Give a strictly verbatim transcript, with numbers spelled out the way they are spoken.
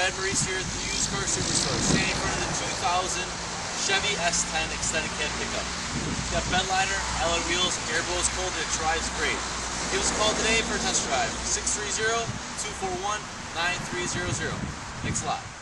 Brad Maurice here at the Used Car Superstore, standing in front of the two thousand Chevy S ten extended cab pickup. It's got bed liner, alloy wheels, air blows cold, and it drives great. Give us a call today for a test drive, six three zero, two four one, nine three zero zero. Thanks a lot.